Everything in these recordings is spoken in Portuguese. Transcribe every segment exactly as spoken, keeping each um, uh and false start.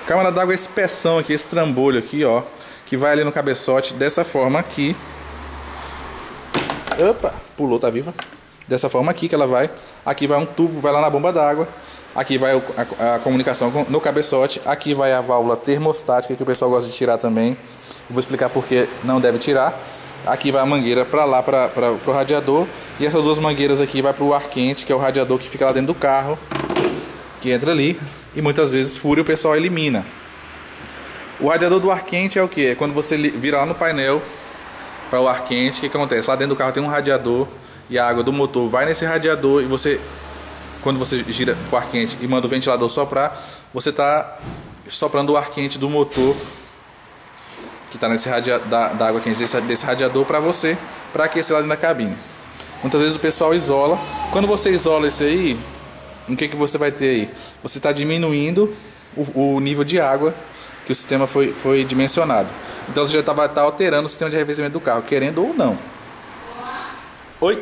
Câmara d'água é esse peção aqui, esse trambolho aqui, ó, que vai ali no cabeçote dessa forma aqui. Opa, pulou, tá viva? Dessa forma aqui que ela vai. Aqui vai um tubo, vai lá na bomba d'água. Aqui vai a, a comunicação no cabeçote. Aqui vai a válvula termostática que o pessoal gosta de tirar também. Eu vou explicar por que não deve tirar. Aqui vai a mangueira para lá, para o radiador. E essas duas mangueiras aqui vai para o ar quente, que é o radiador que fica lá dentro do carro, que entra ali e muitas vezes fura e o pessoal elimina. O radiador do ar quente é o que? É quando você vira lá no painel para o ar quente. O que, que acontece? Lá dentro do carro tem um radiador e a água do motor vai nesse radiador e você, quando você gira o ar quente e manda o ventilador soprar, você está soprando o ar quente do motor que está nesse radiador, da, da água quente desse, desse radiador para você, para aquecer lá dentro da cabine. Muitas vezes o pessoal isola. Quando você isola isso aí, o que, que você vai ter aí? Você está diminuindo o, o nível de água que o sistema foi, foi dimensionado. Então você já vai estar alterando o sistema de arrefecimento do carro, querendo ou não. Oi?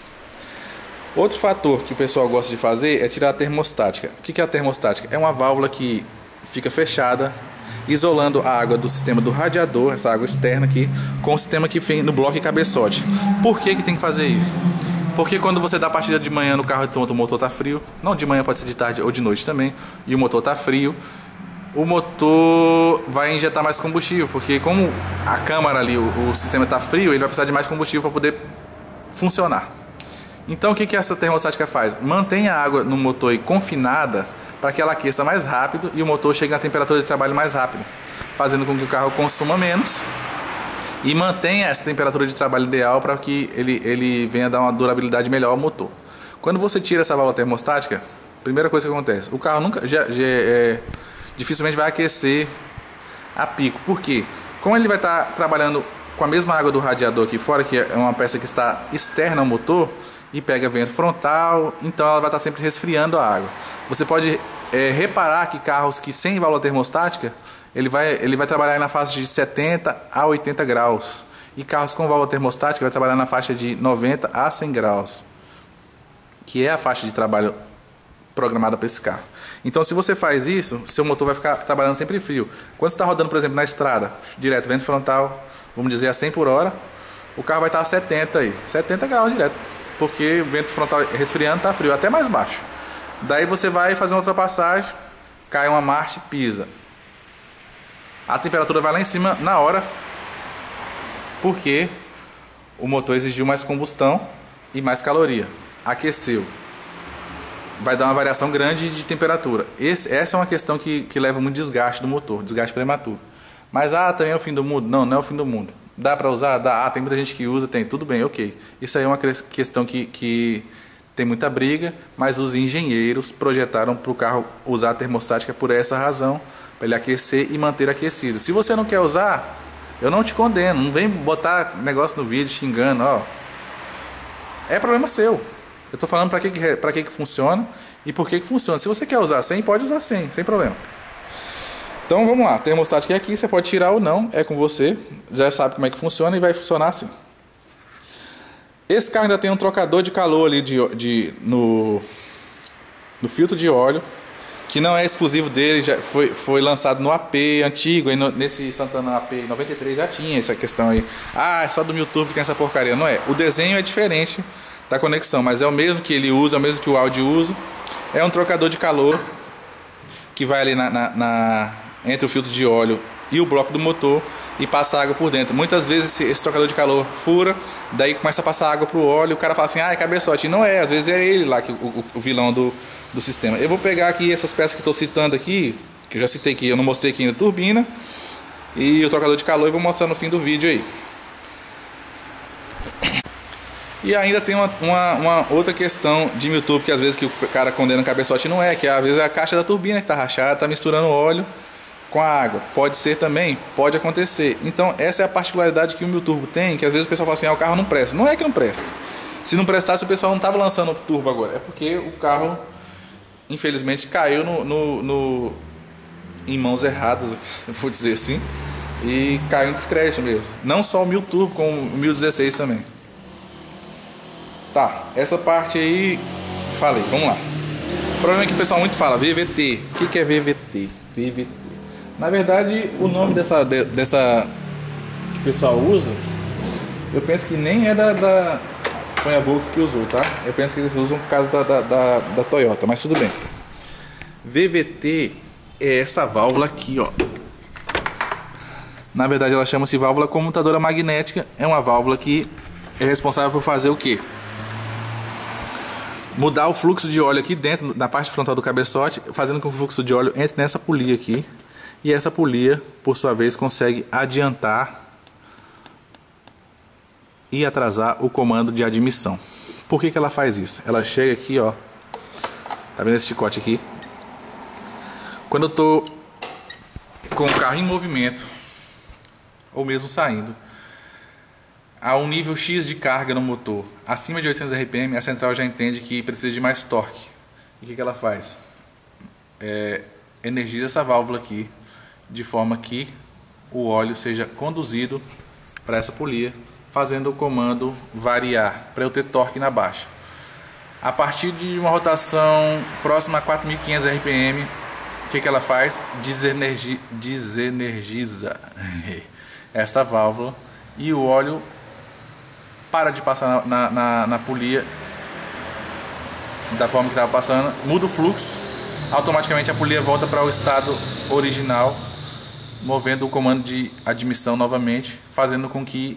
Outro fator que o pessoal gosta de fazer é tirar a termostática. O que é a termostática? É uma válvula que fica fechada, isolando a água do sistema do radiador, essa água externa aqui, com o sistema que vem no bloco e cabeçote. Por que que tem que fazer isso? Porque quando você dá a partida de manhã no carro, o motor está frio, não de manhã, pode ser de tarde ou de noite também, e o motor está frio, o motor vai injetar mais combustível, porque como a câmara ali, o, o sistema está frio, ele vai precisar de mais combustível para poder funcionar. Então o que que essa termostática faz? Mantém a água no motor aí confinada para que ela aqueça mais rápido e o motor chegue na temperatura de trabalho mais rápido, fazendo com que o carro consuma menos e mantenha essa temperatura de trabalho ideal para que ele, ele venha dar uma durabilidade melhor ao motor. Quando você tira essa válvula termostática, primeira coisa que acontece, o carro nunca, já, já, é, dificilmente vai aquecer a pico. Por quê? Como ele vai estar trabalhando com a mesma água do radiador aqui fora, que é uma peça que está externa ao motor, e pega vento frontal, então ela vai estar sempre resfriando a água. Você pode é, reparar que carros que sem válvula termostática, ele vai, ele vai trabalhar na faixa de setenta a oitenta graus. E carros com válvula termostática vai trabalhar na faixa de noventa a cem graus, que é a faixa de trabalho programada para esse carro. Então se você faz isso, seu motor vai ficar trabalhando sempre frio. Quando você está rodando, por exemplo, na estrada, direto, vento frontal, vamos dizer a cem por hora, o carro vai estar a setenta aí, setenta graus direto. Porque o vento frontal resfriando está frio, até mais baixo. Daí você vai fazer uma ultrapassagem, cai uma marcha e pisa. A temperatura vai lá em cima na hora, porque o motor exigiu mais combustão e mais caloria. Aqueceu. Vai dar uma variação grande de temperatura. Esse, essa é uma questão que, que leva muito desgaste do motor, desgaste prematuro. Mas ah, também é o fim do mundo? Não, não é o fim do mundo. Dá para usar? Dá. Ah, tem muita gente que usa, tem. Tudo bem, ok. Isso aí é uma questão que, que tem muita briga, mas os engenheiros projetaram para o carro usar a termostática por essa razão, para ele aquecer e manter aquecido. Se você não quer usar, eu não te condeno. Não vem botar negócio no vídeo xingando, ó. É problema seu. Eu estou falando para que, que, para que, que funciona e por que, que funciona. Se você quer usar sem, pode usar sem, sem problema. Então vamos lá, termostática é aqui, você pode tirar ou não, é com você, já sabe como é que funciona e vai funcionar assim. Esse carro ainda tem um trocador de calor ali de, de, no, no filtro de óleo, que não é exclusivo dele, já foi, foi lançado no A P antigo, aí no, nesse Santana A P noventa e três já tinha essa questão aí. Ah, é só do YouTube que tem essa porcaria. Não é, o desenho é diferente da conexão, mas é o mesmo que ele usa, é o mesmo que o Audi usa. É um trocador de calor que vai ali na... na, na entre o filtro de óleo e o bloco do motor e passa água por dentro. Muitas vezes esse, esse trocador de calor fura, daí começa a passar água para o óleo, o cara fala assim, ah, é cabeçote. E não é, às vezes é ele lá, que, o, o vilão do, do sistema. Eu vou pegar aqui essas peças que estou citando aqui, que eu já citei aqui, eu não mostrei aqui na turbina, e o trocador de calor, e vou mostrar no fim do vídeo aí. E ainda tem uma, uma, uma outra questão de YouTube, que às vezes que o cara condena o cabeçote, não é, que às vezes é a caixa da turbina que está rachada, está misturando óleo com a água. Pode ser também, pode acontecer. Então essa é a particularidade que o meu turbo tem, que às vezes o pessoal fala assim, ah, o carro não presta. Não é que não presta. Se não prestasse, o pessoal não estava lançando o turbo agora. É porque o carro, infelizmente, caiu no, no, no, em mãos erradas, eu vou dizer assim, e caiu em descrédito mesmo. Não só o mil turbo, como o mil dezesseis também. Tá, essa parte aí, falei, vamos lá. O problema é que o pessoal muito fala, V V T. O que, que é V V T? V V T. Na verdade, o nome dessa, de, dessa que o pessoal usa, eu penso que nem é da, da foi a Volks que usou, tá? Eu penso que eles usam por causa da, da, da, da Toyota, mas tudo bem. V V T é essa válvula aqui, ó. Na verdade, ela chama-se válvula comutadora magnética. É uma válvula que é responsável por fazer o quê? Mudar o fluxo de óleo aqui dentro, na parte frontal do cabeçote, fazendo com que o fluxo de óleo entre nessa polia aqui. E essa polia, por sua vez, consegue adiantar e atrasar o comando de admissão. Por que que ela faz isso? Ela chega aqui, ó. Tá vendo esse chicote aqui? Quando eu tô com o carro em movimento, ou mesmo saindo, a um nível X de carga no motor, acima de oitocentos R P M, a central já entende que precisa de mais torque. E o que que ela faz? É, energiza essa válvula aqui, de forma que o óleo seja conduzido para essa polia, fazendo o comando variar, para eu ter torque na baixa. A partir de uma rotação próxima a quatro mil e quinhentos R P M, o que que ela faz? Desenergi, desenergiza essa válvula e o óleo para de passar na, na, na polia da forma que estava passando, muda o fluxo, automaticamente a polia volta para o estado original, movendo o comando de admissão novamente, fazendo com que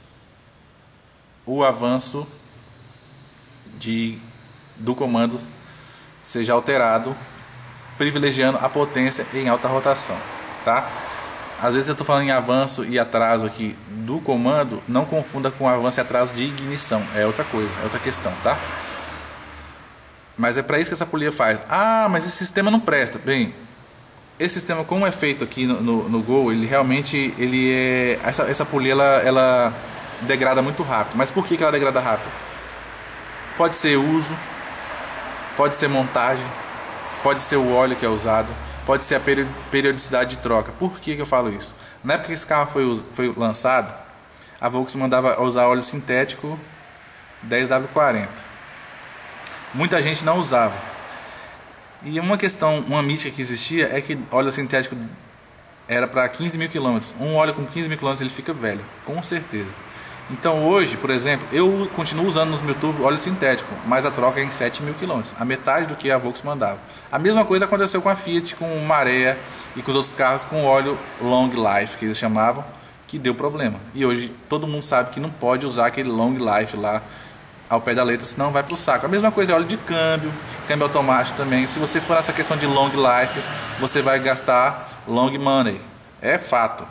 o avanço de, do comando seja alterado, privilegiando a potência em alta rotação, tá? Às vezes eu estou falando em avanço e atraso aqui do comando, não confunda com avanço e atraso de ignição, é outra coisa, é outra questão, tá? Mas é para isso que essa polia faz. Ah, mas esse sistema não presta. Bem, esse sistema, como é feito aqui no, no, no Gol, ele realmente, ele é, essa, essa polia ela, ela degrada muito rápido. Mas por que que ela degrada rápido? Pode ser uso, pode ser montagem, pode ser o óleo que é usado, pode ser a periodicidade de troca. Por que que eu falo isso? Na época que esse carro foi, foi lançado, a Volks mandava usar óleo sintético dez W quarenta. Muita gente não usava. E uma questão, uma mítica que existia é que óleo sintético era para quinze mil quilômetros. Um óleo com quinze mil quilômetros ele fica velho, com certeza. Então hoje, por exemplo, eu continuo usando nos meus turbos óleo sintético, mas a troca é em sete mil quilômetros, a metade do que a Volks mandava. A mesma coisa aconteceu com a Fiat, com o Marea e com os outros carros com óleo long life, que eles chamavam, que deu problema. E hoje todo mundo sabe que não pode usar aquele long life lá ao pé da letra, senão vai pro saco. A mesma coisa é óleo de câmbio, câmbio automático também. Se você for nessa questão de long life, você vai gastar long money. É fato.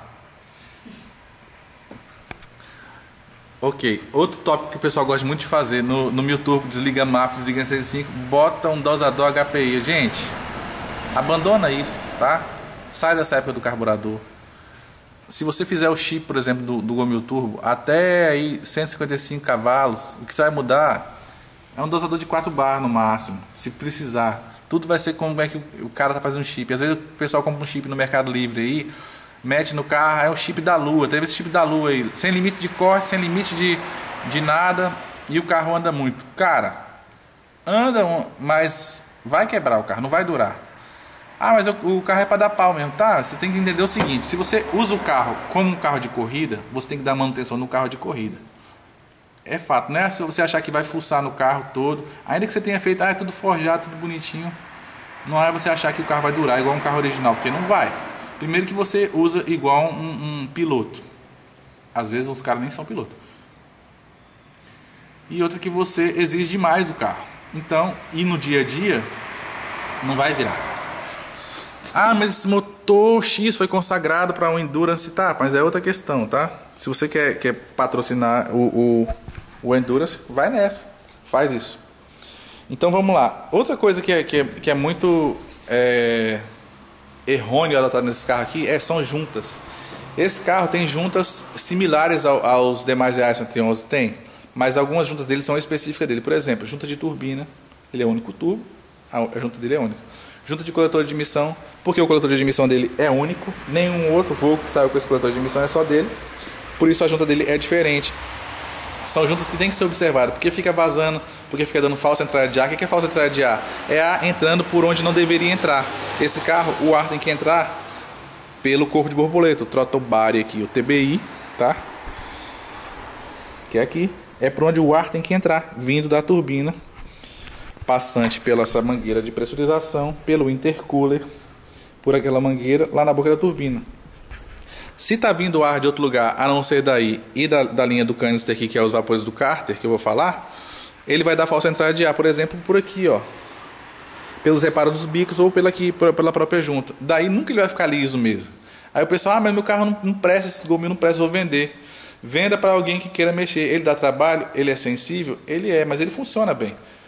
Ok, outro tópico que o pessoal gosta muito de fazer no, no meu turbo, desliga M A F, desliga sessenta e cinco, bota um dosador H P I. Gente, abandona isso, tá? Sai dessa época do carburador. Se você fizer o chip, por exemplo, do, do Gomil Turbo, até aí cento e cinquenta e cinco cavalos, o que você vai mudar é um dosador de quatro bar no máximo, se precisar. Tudo vai ser como é que o, o cara tá fazendo chip. Às vezes o pessoal compra um chip no Mercado Livre aí, mete no carro, é o chip da Lua, teve esse chip da Lua aí, sem limite de corte, sem limite de, de nada, e o carro anda muito. Cara, anda, mas vai quebrar o carro, não vai durar. Ah, mas o, o carro é para dar pau mesmo, tá? Você tem que entender o seguinte, se você usa o carro como um carro de corrida, você tem que dar manutenção no carro de corrida. É fato, né? Se você achar que vai fuçar no carro todo, ainda que você tenha feito, ah, é tudo forjado, tudo bonitinho, não é você achar que o carro vai durar igual um carro original, porque não vai. Primeiro que você usa igual um, um piloto. Às vezes os caras nem são piloto. E outra que você exige demais o carro. Então, e no dia a dia, não vai virar. Ah, mas esse motor X foi consagrado para um Endurance, tá? Mas é outra questão, tá? Se você quer, quer patrocinar o, o, o Endurance, vai nessa. Faz isso. Então vamos lá. Outra coisa que é, que é, que é muito... É... errôneo adotado nesse carro aqui é, são juntas. Esse carro tem juntas similares ao, aos demais Reais cento e onze, tem, mas algumas juntas dele são específicas dele. Por exemplo, junta de turbina, ele é único turbo, a junta dele é única. Junta de coletor de emissão, porque o coletor de emissão dele é único, nenhum outro voo que saiu com esse coletor de emissão é só dele, por isso a junta dele é diferente. São juntas que tem que ser observadas, porque fica vazando, porque fica dando falsa entrada de ar. O que é falsa entrada de ar? É ar entrando por onde não deveria entrar. Esse carro, o ar tem que entrar pelo corpo de borboleta, o throttle body aqui, o T B I, tá? Que é aqui, é por onde o ar tem que entrar, vindo da turbina, passante pela essa mangueira de pressurização, pelo intercooler, por aquela mangueira lá na boca da turbina. Se tá vindo ar de outro lugar, a não ser daí e da, da linha do canister aqui, que é os vapores do cárter, que eu vou falar, ele vai dar falsa entrada de ar, por exemplo, por aqui, ó, pelos reparos dos bicos ou pela, aqui, pela própria junta. Daí nunca ele vai ficar liso mesmo. Aí o pessoal, ah, mas meu carro não, não presta, esse gominho não presta, vou vender. Venda para alguém que queira mexer. Ele dá trabalho, ele é sensível, ele é, mas ele funciona bem.